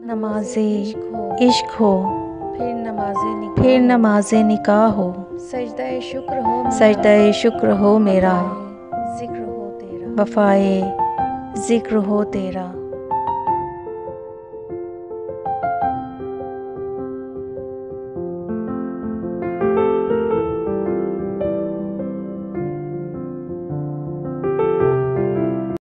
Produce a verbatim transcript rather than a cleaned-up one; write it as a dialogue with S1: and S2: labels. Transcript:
S1: नमाज़े इश्क हो,
S2: फिर नमाज़े निकाह
S1: फिर नमाज़े निकाह हो,
S2: सजदा शुक्र हो
S1: सजदा शुक्र हो मेरा,
S2: जिक्र हो तेरा,
S1: वफ़ाए ज़िक्र हो तेरा।